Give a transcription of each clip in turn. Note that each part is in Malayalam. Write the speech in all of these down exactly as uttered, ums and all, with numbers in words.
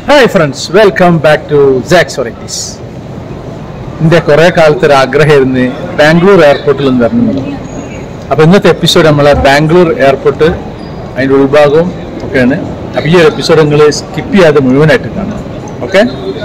Hi friends, welcome back to Zack's Varieties. India കുറേ കാലത്തെ ഒരു ആഗ്രഹമായിരുന്നു ബാംഗ്ലൂർ എയർപോർട്ടിൽ നിന്ന് വരണം. അപ്പോൾ ഇന്നത്തെ എപ്പിസോഡ് നമ്മൾ ബാംഗ്ലൂർ എയർപോർട്ട് അതിൻ്റെ ഉൾഭാഗവും ഒക്കെയാണ്. അപ്പോൾ ഈ ഒരു എപ്പിസോഡ് നിങ്ങൾ സ്കിപ്പ് ചെയ്യാതെ മുഴുവനായിട്ട് കാണാം. ഓക്കെ,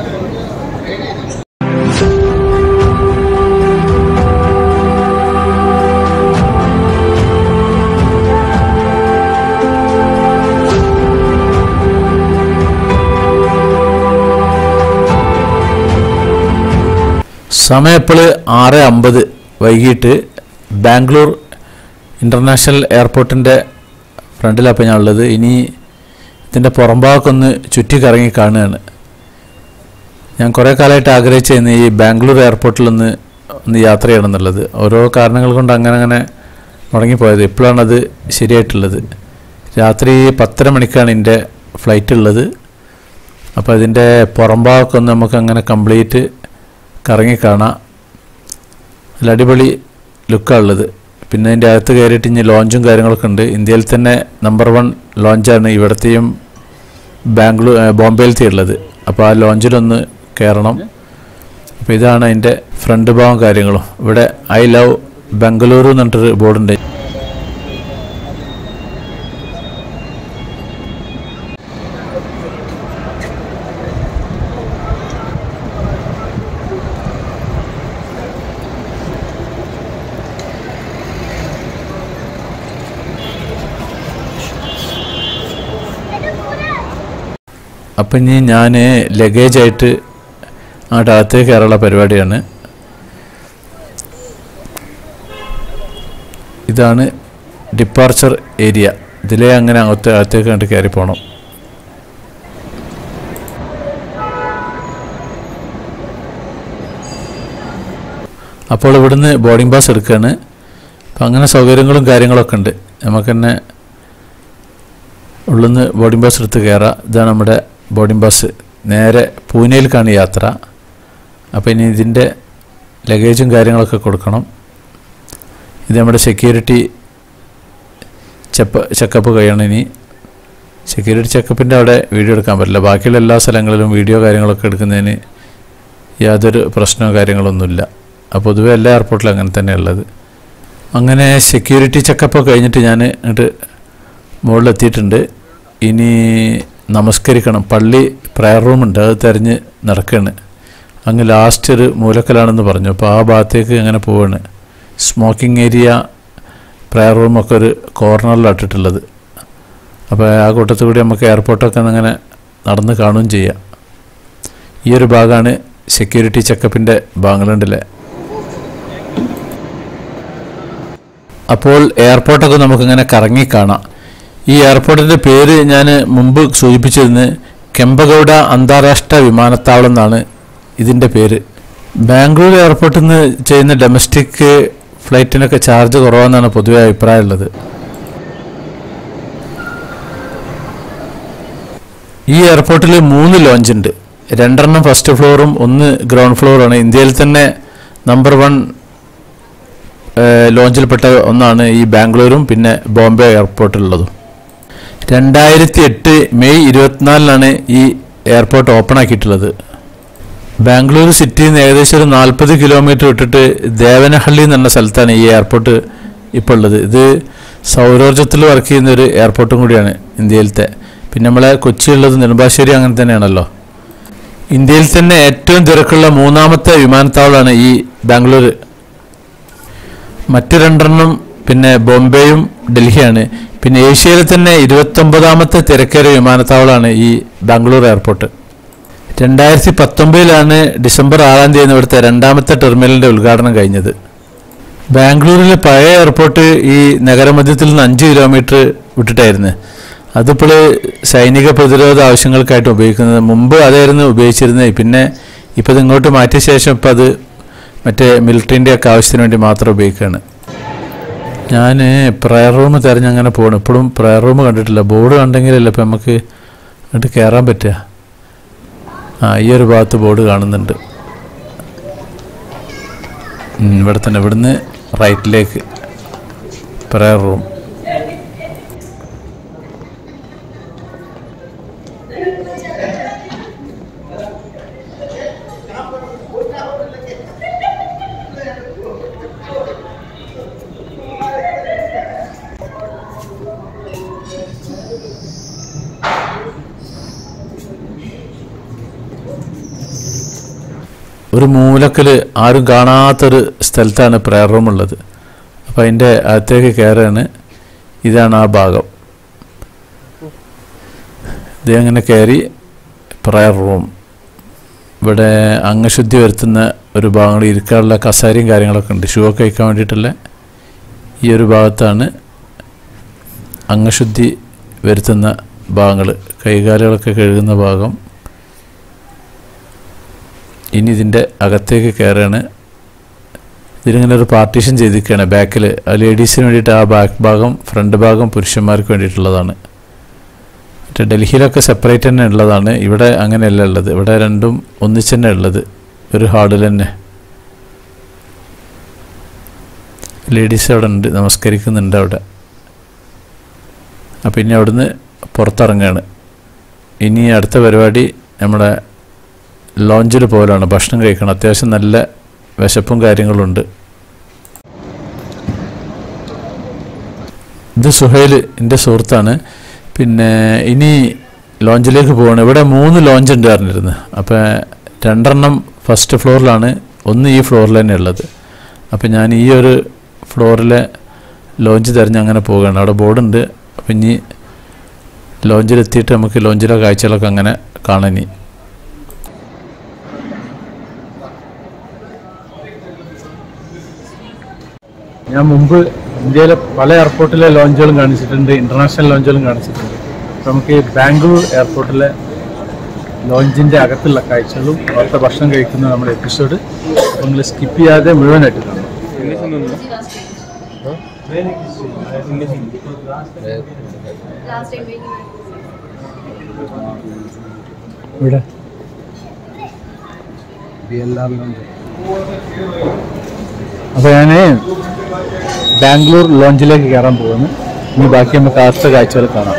സമയം ഇപ്പോൾ ആറ് അമ്പത് വൈകിട്ട് ബാംഗ്ലൂർ ഇൻ്റർനാഷണൽ എയർപോർട്ടിൻ്റെ ഫ്രണ്ടിലാണ് ഞാൻ ഉള്ളത്. ഇനി ഇതിൻ്റെ പുറംഭാഗമൊന്ന് ചുറ്റിക്കറങ്ങി കാണുകയാണ്. ഞാൻ കുറേ കാലമായിട്ട് ആഗ്രഹിച്ചിരുന്നു ഈ ബാംഗ്ലൂർ എയർപോർട്ടിലൊന്ന് ഒന്ന് യാത്ര ചെയ്യണമെന്നുള്ളത്. ഓരോ കാരണങ്ങൾ കൊണ്ട് അങ്ങനെ അങ്ങനെ മുടങ്ങിപ്പോയത്. ഇപ്പോഴാണത് ശരിയായിട്ടുള്ളത്. രാത്രി പത്തര മണിക്കാണ് എൻ്റെ ഫ്ലൈറ്റ് ഉള്ളത്. അപ്പോൾ ഇതിൻ്റെ പുറംഭാഗമൊക്കെ നമുക്ക് അങ്ങനെ കംപ്ലീറ്റ് കറങ്ങി കാണാം. നല്ല അടിപൊളി ലുക്കാണ് ഉള്ളത്. പിന്നെ അതിൻ്റെ അകത്ത് കയറിയിട്ട് ഇനി ലോഞ്ചും കാര്യങ്ങളൊക്കെ ഉണ്ട്. ഇന്ത്യയിൽ തന്നെ നമ്പർ വൺ ലോഞ്ചാണ് ഇവിടത്തെയും ബാംഗ്ലൂർ ബോംബെയിലത്തെ ഉള്ളത്. അപ്പോൾ ആ ലോഞ്ചിലൊന്ന് കയറണം. അപ്പോൾ ഇതാണ് അതിൻ്റെ ഫ്രണ്ട് ഭാഗം കാര്യങ്ങളും. ഇവിടെ ഐ ലവ് ബംഗളൂരു എന്ന് പറഞ്ഞിട്ടൊരു ബോർഡുണ്ട്. അപ്പം ഇനി ഞാൻ ലഗേജായിട്ട് അങ്ങോട്ട് അകത്തേക്ക് കയറാനുള്ള പരിപാടിയാണ്. ഇതാണ് ഡിപ്പാർച്ചർ ഏരിയ. ഇതിലേ അങ്ങനെ അകത്ത് അകത്തേക്ക് കണ്ട് കയറി പോകണം. അപ്പോൾ ഇവിടുന്ന് ബോർഡിംഗ് പാസ് എടുക്കുകയാണ്. അപ്പം അങ്ങനെ സൗകര്യങ്ങളും കാര്യങ്ങളൊക്കെ ഉണ്ട്. നമുക്ക് തന്നെ ഉള്ളിൽ നിന്ന് ബോർഡിംഗ് പാസ് എടുത്ത് കയറാം. ഇതാണ് നമ്മുടെ ബോർഡിംഗ് പാസ്. നേരെ പൂനെയിലേക്കാണ് യാത്ര. അപ്പോൾ ഇനി ഇതിൻ്റെ ലഗേജും കാര്യങ്ങളൊക്കെ കൊടുക്കണം. ഇത് നമ്മുടെ സെക്യൂരിറ്റി ചെപ്പ് ചെക്കപ്പ് കഴിയണം. ഇനി സെക്യൂരിറ്റി ചെക്കപ്പിൻ്റെ അവിടെ വീഡിയോ എടുക്കാൻ പറ്റില്ല. ബാക്കിയുള്ള എല്ലാ സ്ഥലങ്ങളിലും വീഡിയോ കാര്യങ്ങളൊക്കെ എടുക്കുന്നതിന് യാതൊരു പ്രശ്നമോ കാര്യങ്ങളൊന്നുമില്ല. അപ്പോൾ പൊതുവെ എല്ലാ എയർപോർട്ടിലും അങ്ങനെ തന്നെയുള്ളത്. അങ്ങനെ സെക്യൂരിറ്റി ചെക്കപ്പ് കഴിഞ്ഞിട്ട് ഞാൻ എന്നിട്ട് മുകളിലെത്തിയിട്ടുണ്ട്. ഇനി നമസ്കരിക്കണം. പള്ളി പ്രയർ റൂമുണ്ട്, അത് തിരഞ്ഞ് നടക്കുകയാണ്. അങ്ങ് ലാസ്റ്റ് ഒരു മൂലക്കലാണെന്ന് പറഞ്ഞു. അപ്പോൾ ആ ഭാഗത്തേക്ക് അങ്ങനെ പോവുകയാണ്. സ്മോക്കിംഗ് ഏരിയ പ്രയർ റൂമൊക്കെ ഒരു കോർണറിലാട്ടിട്ടുള്ളത്. അപ്പോൾ ആ കൂട്ടത്തിൽ കൂടി നമുക്ക് എയർപോർട്ടൊക്കെ അങ്ങനെ നടന്ന് കാണുകയും ചെയ്യാം. ഈ ഒരു ഭാഗമാണ് സെക്യൂരിറ്റി ചെക്കപ്പിൻ്റെ ഭാഗങ്ങളുണ്ടല്ലേ. അപ്പോൾ എയർപോർട്ടൊക്കെ നമുക്കിങ്ങനെ കറങ്ങി കാണാം. ഈ എയർപോർട്ടിൻ്റെ പേര് ഞാൻ മുമ്പ് സൂചിപ്പിച്ചിരുന്നു. കെമ്പഗൌഡ അന്താരാഷ്ട്ര വിമാനത്താവളം എന്നാണ് ഇതിൻ്റെ പേര്. ബാംഗ്ലൂർ എയർപോർട്ടിൽ നിന്ന് ചെയ്യുന്ന ഡൊമസ്റ്റിക് ഫ്ലൈറ്റിനൊക്കെ ചാർജ് കുറവാണെന്നാണ് പൊതുവെ അഭിപ്രായമുള്ളത്. ഈ എയർപോർട്ടിൽ മൂന്ന് ലോഞ്ചുണ്ട്. രണ്ടെണ്ണം ഫസ്റ്റ് ഫ്ലോറും ഒന്ന് ഗ്രൗണ്ട് ഫ്ലോറുമാണ്. ഇന്ത്യയിൽ തന്നെ നമ്പർ വൺ ലോഞ്ചിൽപ്പെട്ട ഒന്നാണ് ഈ ബാംഗ്ലൂരും പിന്നെ ബോംബെ എയർപോർട്ടിലുള്ളതും. രണ്ടായിരത്തി എട്ട് മെയ് ഇരുപത്തിനാലിനാണ് ഈ എയർപോർട്ട് ഓപ്പൺ ആക്കിയിട്ടുള്ളത്. ബാംഗ്ലൂർ സിറ്റിയിൽ നിന്ന് ഏകദേശം ഒരു നാൽപ്പത് കിലോമീറ്റർ വിട്ടിട്ട് ദേവനഹള്ളി എന്ന് പറഞ്ഞ സ്ഥലത്താണ് ഈ എയർപോർട്ട് ഇപ്പോൾ ഉള്ളത്. ഇത് സൗരോർജ്ജത്തിൽ വർക്ക് ചെയ്യുന്ന ഒരു എയർപോർട്ടും കൂടിയാണ് ഇന്ത്യയിലത്തെ. പിന്നെ നമ്മളെ കൊച്ചിയുള്ളത് നെടുമ്പാശ്ശേരി അങ്ങനെ തന്നെയാണല്ലോ. ഇന്ത്യയിൽ തന്നെ ഏറ്റവും തിരക്കുള്ള മൂന്നാമത്തെ വിമാനത്താവളമാണ് ഈ ബാംഗ്ലൂർ. മറ്റ് രണ്ടെണ്ണം പിന്നെ ബോംബെയും ഡൽഹിയാണ്. പിന്നെ ഏഷ്യയിൽ തന്നെ ഇരുപത്തൊമ്പതാമത്തെ തിരക്കേറിയ വിമാനത്താവളമാണ് ഈ ബാംഗ്ലൂർ എയർപോർട്ട്. രണ്ടായിരത്തി പത്തൊമ്പതിലാണ് ഡിസംബർ ആറാം തീയതി ഇവിടുത്തെ രണ്ടാമത്തെ ടെർമിനലിൻ്റെ ഉദ്ഘാടനം കഴിഞ്ഞത്. ബാംഗ്ലൂരിലെ പഴയ എയർപോർട്ട് ഈ നഗരമധ്യത്തിൽ നിന്ന് അഞ്ച് കിലോമീറ്റർ വിട്ടിട്ടായിരുന്നു. അതിപ്പോൾ സൈനിക പ്രതിരോധ ആവശ്യങ്ങൾക്കായിട്ട് ഉപയോഗിക്കുന്നത്. മുമ്പ് അതായിരുന്നു ഉപയോഗിച്ചിരുന്നത്. പിന്നെ ഇപ്പോൾ ഇത് ഇങ്ങോട്ട് മാറ്റിയ ശേഷം ഇപ്പോൾ അത് മറ്റേ മിലിറ്ററിൻ്റെ ഒക്കെ ആവശ്യത്തിന് വേണ്ടി മാത്രം ഉപയോഗിക്കുകയാണ്. ഞാൻ പ്രയർ റൂം തിരഞ്ഞങ്ങനെ പോകണം. ഇപ്പോഴും പ്രയർ റൂം കണ്ടിട്ടില്ല. ബോർഡ് കണ്ടെങ്കിലല്ലേ ഇപ്പം നമുക്ക് അങ്ങോട്ട് കയറാൻ പറ്റുക. ആ ഈ ഒരു ഭാഗത്ത് ബോർഡ് കാണുന്നുണ്ട്. ഇവിടെ തന്നെ ഇവിടുന്ന് റൈറ്റിലേക്ക് പ്രയർ റൂം. ഒരു മൂലക്കൽ ആരും കാണാത്തൊരു സ്ഥലത്താണ് പ്രയർ റൂം ഉള്ളത്. അപ്പോൾ അതിൻ്റെ അകത്തേക്ക് കയറാണ്. ഇതാണ് ആ ഭാഗം. ഇത് അങ്ങനെ കയറി പ്രയർ റൂം. ഇവിടെ അംഗശുദ്ധി വരുത്തുന്ന ഒരു ഭാഗങ്ങൾ, ഇരിക്കാനുള്ള കസേരയും കാര്യങ്ങളൊക്കെ ഉണ്ട്. ഷൂ ഒക്കെ വയ്ക്കാൻ വേണ്ടിയിട്ടുള്ള ഈ ഒരു ഭാഗത്താണ് അംഗശുദ്ധി വരുത്തുന്ന ഭാഗങ്ങൾ, കൈകാലുകളൊക്കെ കഴുകുന്ന ഭാഗം. ഇനി ഇതിൻ്റെ അകത്തേക്ക് കയറുകയാണ്. ഇതിലിങ്ങനെ ഒരു പാർട്ടീഷൻ ചെയ്തിരിക്കുകയാണ് ബാക്കിൽ. ലേഡീസിന് വേണ്ടിയിട്ട് ആ ബാക്ക് ഭാഗം, ഫ്രണ്ട് ഭാഗം പുരുഷന്മാർക്ക് വേണ്ടിയിട്ടുള്ളതാണ്. മറ്റേ ഡൽഹിയിലൊക്കെ സെപ്പറേറ്റ് തന്നെ ഉള്ളതാണ്. ഇവിടെ അങ്ങനെയല്ല ഉള്ളത്. ഇവിടെ രണ്ടും ഒന്നിച്ച് തന്നെ ഉള്ളത്, ഒരു ഹാളിൽ തന്നെ. ലേഡീസ് അവിടെ ഉണ്ട്, നമസ്കരിക്കുന്നുണ്ട് അവിടെ. അപ്പം ഇനി അവിടുന്ന് പുറത്തിറങ്ങുകയാണ്. ഇനി അടുത്ത പരിപാടി നമ്മുടെ ലോഞ്ചിൽ പോലാണ്, ഭക്ഷണം കഴിക്കണം. അത്യാവശ്യം നല്ല വിശപ്പും കാര്യങ്ങളുണ്ട്. ഇത് സുഹൈൽ എൻ്റെ സുഹൃത്താണ്. പിന്നെ ഇനി ലോഞ്ചിലേക്ക് പോവാണ്. ഇവിടെ മൂന്ന് ലോഞ്ച് ഉണ്ട് പറഞ്ഞിരുന്നു. അപ്പോൾ രണ്ടെണ്ണം ഫസ്റ്റ് ഫ്ലോറിലാണ്, ഒന്ന് ഈ ഫ്ലോറിൽ തന്നെ ഉള്ളത്. അപ്പോൾ ഞാൻ ഈ ഒരു ഫ്ലോറിലെ ലോഞ്ച് തിരഞ്ഞ് അങ്ങനെ പോവുകയാണ്. അവിടെ ബോർഡുണ്ട്. അപ്പം ഇനി ലോഞ്ചിലെത്തിയിട്ട് നമുക്ക് ലോഞ്ചിലെ കാഴ്ചകളൊക്കെ അങ്ങനെ കാണാൻ. ഞാൻ മുമ്പ് ഇന്ത്യയിലെ പല എയർപോർട്ടിലെ ലോഞ്ചുകളും കാണിച്ചിട്ടുണ്ട്, ഇൻ്റർനാഷണൽ ലോഞ്ചുകളും കാണിച്ചിട്ടുണ്ട്. അപ്പോൾ നമുക്ക് ബാംഗ്ലൂർ എയർപോർട്ടിലെ ലോഞ്ചിൻ്റെ അകത്തുള്ള കാഴ്ചകളും അവിടുത്തെ ഭക്ഷണം കഴിക്കുന്ന നമ്മുടെ എപ്പിസോഡ് നിങ്ങൾ സ്കിപ്പ് ചെയ്യാതെ മുഴുവനായിട്ട് കാണും. ഇവിടെ അപ്പോൾ ഞാൻ ബാംഗ്ലൂർ ലോഞ്ചിലേക്ക് കയറാൻ പോകുന്നു. ഇനി ബാക്കി നമുക്ക് ആദ്യത്തെ കാഴ്ചകൾ കാണാം.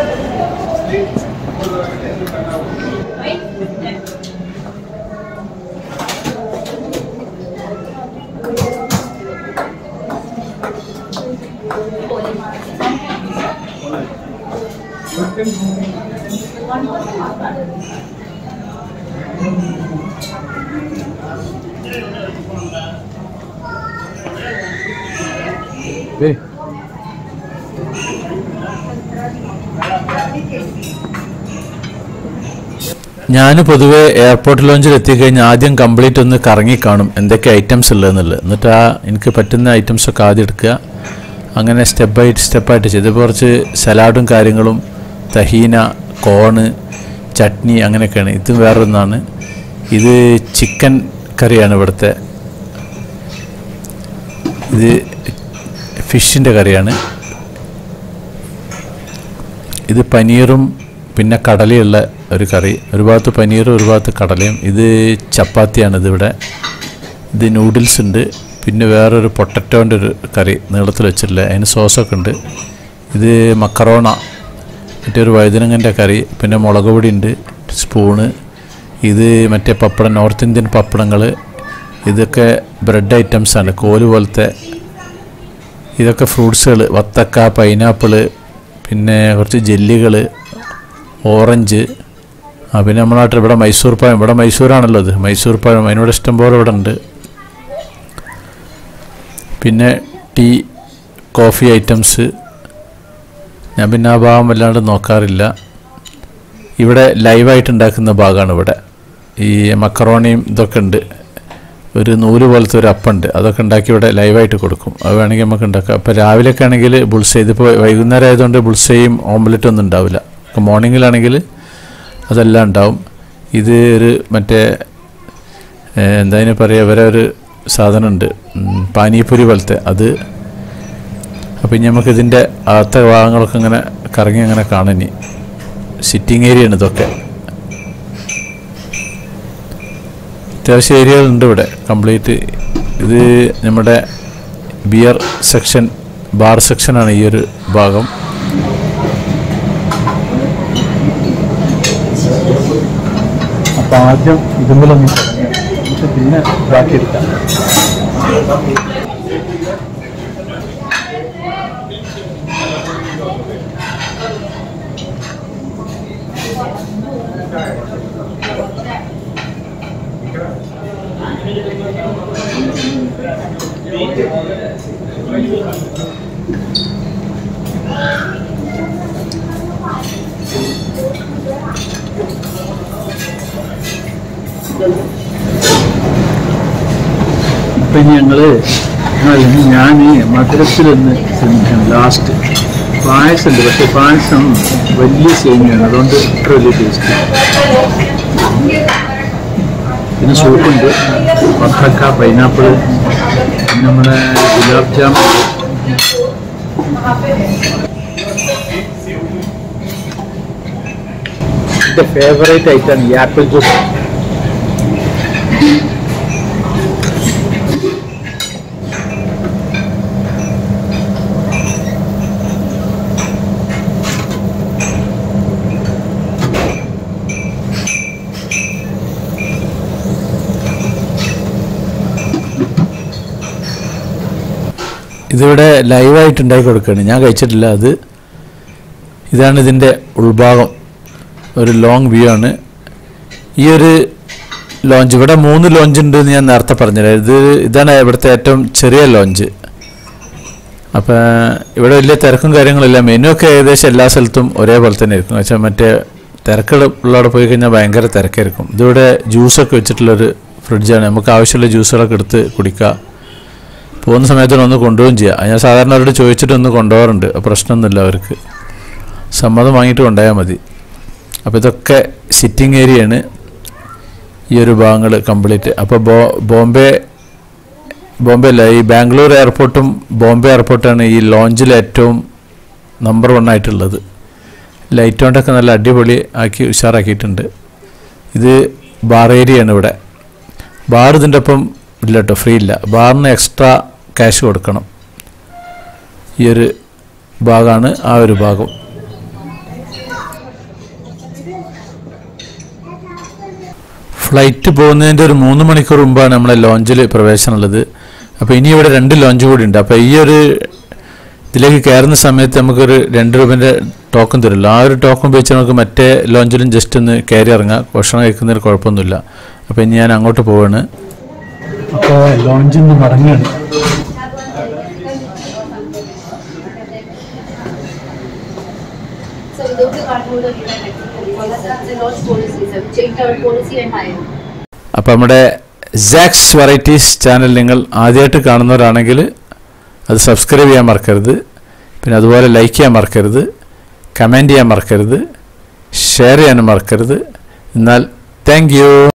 ഞാൻ പൊതുവേ എയർപോർട്ട് ലോഞ്ചിൽ എത്തിക്കഴിഞ്ഞാൽ ആദ്യം കംപ്ലീറ്റ് ഒന്ന് കറങ്ങി കാണും എന്തൊക്കെ ഐറ്റംസ് ഉള്ളതെന്നുള്ളത്. എന്നിട്ട് ആ എനിക്ക് പറ്റുന്ന ഐറ്റംസൊക്കെ ആദ്യം എടുക്കുക. അങ്ങനെ സ്റ്റെപ്പ് ബൈ സ്റ്റെപ്പായിട്ട് ചെയ്ത് കുറച്ച് സലാഡും കാര്യങ്ങളും, തഹീന, കോണ്, ചട്നി അങ്ങനെയൊക്കെയാണ്. ഇതും വേറൊന്നാണ്. ഇത് ചിക്കൻ കറിയാണ് ഇവിടുത്തെ. ഇത് ഫിഷിൻ്റെ കറിയാണ്. ഇത് പനീറും പിന്നെ കടലയുള്ള ഒരു കറി. ഒരു ഭാഗത്ത് പനീറും ഒരു ഭാഗത്ത് കടലയും. ഇത് ചപ്പാത്തിയാണ് ഇതിവിടെ. ഇത് നൂഡിൽസ് ഉണ്ട്. പിന്നെ വേറൊരു പൊട്ടറ്റോൻ്റെ ഒരു കറി നീളത്തിൽ വെച്ചിട്ടില്ല, അതിന് സോസൊക്കെ ഉണ്ട്. ഇത് മക്കറോണ, മറ്റൊരു വഴുതനങ്ങൻ്റെ കറി, പിന്നെ മുളക് പൊടി ഉണ്ട്, സ്പൂണ്. ഇത് മറ്റേ പപ്പടം, നോർത്ത് ഇന്ത്യൻ പപ്പടങ്ങൾ. ഇതൊക്കെ ബ്രെഡ് ഐറ്റംസാണ്, കോല് പോലത്തെ. ഇതൊക്കെ ഫ്രൂട്ട്സുകൾ, വത്തക്ക, പൈനാപ്പിള്, പിന്നെ കുറച്ച് ജെല്ലികൾ, ഓറഞ്ച്. ആ പിന്നെ നമ്മുടെ നാട്ടിൽ ഇവിടെ മൈസൂർ പഴം, ഇവിടെ മൈസൂരാണല്ലോ അത്, മൈസൂർ പഴം. അതിനോട് ഇഷ്ടംപോലെ ഇവിടെ ഉണ്ട്. പിന്നെ ടീ, കോഫി ഐറ്റംസ്. ഞാൻ പിന്നെ ആ ഭാഗം വല്ലാണ്ട് നോക്കാറില്ല. ഇവിടെ ലൈവായിട്ട് ഉണ്ടാക്കുന്ന ഭാഗമാണ് ഇവിടെ. ഈ മക്കറോണിയും ഇതൊക്കെ ഉണ്ട്. ഒരു നൂല് പോലത്തെ ഒരു അപ്പുണ്ട്, അതൊക്കെ ഉണ്ടാക്കി ഇവിടെ ലൈവായിട്ട് കൊടുക്കും. അത് വേണമെങ്കിൽ നമുക്ക് ഉണ്ടാക്കാം. അപ്പോൾ രാവിലെയൊക്കെ ആണെങ്കിൽ ബുൾസൈ, ഇതിപ്പോൾ വൈകുന്നേരം ആയതുകൊണ്ട് ബുൾസൈയും ഓംലെറ്റും ഒന്നും ഉണ്ടാവില്ല. അപ്പോൾ മോർണിംഗിലാണെങ്കിൽ അതെല്ലാം ഉണ്ടാവും. ഇത് ഒരു മറ്റേ എന്താ പറയുക, വേറെ ഒരു സാധനമുണ്ട്, പാനിപൂരി പോലത്തെ അത്. അപ്പം ഇനി നമുക്കിതിൻ്റെ അകത്തെ ഭാഗങ്ങളൊക്കെ ഇങ്ങനെ കറങ്ങി അങ്ങനെ കാണാൻ. സിറ്റിംഗ് ഏരിയയാണ് ഇതൊക്കെ. അത്യാവശ്യം ഏരിയകളുണ്ട് ഇവിടെ കംപ്ലീറ്റ്. ഇത് നമ്മുടെ ബിയർ സെക്ഷൻ, ബാർ സെക്ഷനാണ് ഈ ഒരു ഭാഗം. അപ്പം ആദ്യം ഇതുമൂലം പിന്നെ ബാക്കിയെടുക്കാം. ഇപ്പം ഞങ്ങൾ ഞാൻ മധുരത്തിലൊന്ന് ലാസ്റ്റ് പായസമുണ്ട്, പക്ഷെ പായസം വലിയ സേമിയാണ്, അതുകൊണ്ട് അത്ര വലിയ ടേസ്റ്റ്. പിന്നെ സൂപ്പുണ്ട്, വത്തക്ക, പൈനാപ്പിൾ, പിന്നെ നമ്മുടെ ഗുലാബ് ജാമുൻ. എൻ്റെ ഫേവറേറ്റ് ഐറ്റമാണ് ഈ ആപ്പിൾ ജ്യൂസ്. ഇതിവിടെ ലൈവായിട്ട് ഉണ്ടാക്കി കൊടുക്കുകയാണ്, ഞാൻ കഴിച്ചിട്ടില്ല. അത് ഇതാണ് ഇതിൻ്റെ ഉൾഭാഗം, ഒരു ലോങ് വ്യൂ ആണ്. ഈ ഒരു ലോഞ്ച്, ഇവിടെ മൂന്ന് ലോഞ്ച് ഉണ്ട് എന്ന് ഞാൻ നേരത്തെ പറഞ്ഞില്ല. ഇത് ഇതാണ് ഇവിടുത്തെ ഏറ്റവും ചെറിയ ലോഞ്ച്. അപ്പം ഇവിടെ വലിയ തിരക്കും കാര്യങ്ങളില്ല. മെനു ഒക്കെ ഏകദേശം എല്ലാ സ്ഥലത്തും ഒരേപോലെ തന്നെ ആയിരിക്കും. വെച്ചാൽ മറ്റേ തിരക്കുള്ളവിടെ പോയി കഴിഞ്ഞാൽ ഭയങ്കര തിരക്കായിരിക്കും. ഇതിവിടെ ജ്യൂസൊക്കെ വെച്ചിട്ടുള്ളൊരു ഫ്രിഡ്ജാണ്, നമുക്ക് ആവശ്യമുള്ള ജ്യൂസുകളൊക്കെ എടുത്ത് കുടിക്കുക. പോകുന്ന സമയത്തിന് ഒന്ന് കൊണ്ടുപോവുകയും ചെയ്യുക. ഞാൻ സാധാരണ അവരോട് ചോദിച്ചിട്ടൊന്ന് കൊണ്ടുപോകാറുണ്ട്, പ്രശ്നമൊന്നുമില്ല, അവർക്ക് സമ്മതം വാങ്ങിയിട്ട് കൊണ്ടുപോയാൽ മതി. അപ്പോൾ ഇതൊക്കെ സിറ്റിംഗ് ഏരിയയാണ് ഈ ഒരു ഭാഗങ്ങൾ കംപ്ലീറ്റ്. അപ്പോൾ ബോ ബോംബെ ബോംബെ അല്ല, ഈ ബാംഗ്ലൂർ എയർപോർട്ടും ബോംബെ എയർപോർട്ടാണ് ഈ ലോഞ്ചിൽ ഏറ്റവും നമ്പർ വൺ ആയിട്ടുള്ളത്. ലൈറ്റ് കൊണ്ടൊക്കെ നല്ല അടിപൊളി ആക്കി ഉഷാറാക്കിയിട്ടുണ്ട്. ഇത് ബാർ ഏരിയയാണ്. ഇവിടെ ബാർ ഇതിൻ്റെ ഒപ്പം ഇല്ല കേട്ടോ, ഫ്രീ ഇല്ല. ബാറിന് എക്സ്ട്രാ ക്യാഷ് കൊടുക്കണം. ഈ ഒരു ഭാഗമാണ് ആ ഒരു ഭാഗം. ഫ്ലൈറ്റ് പോകുന്നതിൻ്റെ ഒരു മൂന്ന് മണിക്കൂർ മുമ്പാണ് നമ്മളെ ലോഞ്ചിൽ പ്രവേശനമുള്ളത്. അപ്പോൾ ഇനി ഇവിടെ രണ്ട് ലോഞ്ച് കൂടി ഉണ്ട്. അപ്പോൾ ഈ ഒരു ഇതിലേക്ക് കയറുന്ന സമയത്ത് നമുക്കൊരു രണ്ട് രൂപേൻ്റെ ടോക്കൺ തരുമല്ലോ. ആ ഒരു ടോക്കൺ ഉപയോഗിച്ച് നമുക്ക് മറ്റേ ലോഞ്ചിലും ജസ്റ്റ് ഒന്ന് കയറി ഇറങ്ങാം. ഭക്ഷണം കഴിക്കുന്നതിന് കുഴപ്പമൊന്നുമില്ല. അപ്പോൾ ഇനി ഞാൻ അങ്ങോട്ട് പോവാണ്. അപ്പോൾ ലോഞ്ചിൽ നിന്ന് മടങ്ങുകയാണ്. അപ്പോൾ നമ്മുടെ സാക്സ് വെറൈറ്റീസ് ചാനൽ നിങ്ങൾ ആദ്യമായിട്ട് കാണുന്നവരാണെങ്കിൽ അത് സബ്സ്ക്രൈബ് ചെയ്യാൻ മറക്കരുത്. പിന്നെ അതുപോലെ ലൈക്ക് ചെയ്യാൻ മറക്കരുത്, കമൻറ്റ് ചെയ്യാൻ മറക്കരുത്, ഷെയർ ചെയ്യാനും മറക്കരുത്. എന്നാൽ താങ്ക് യു.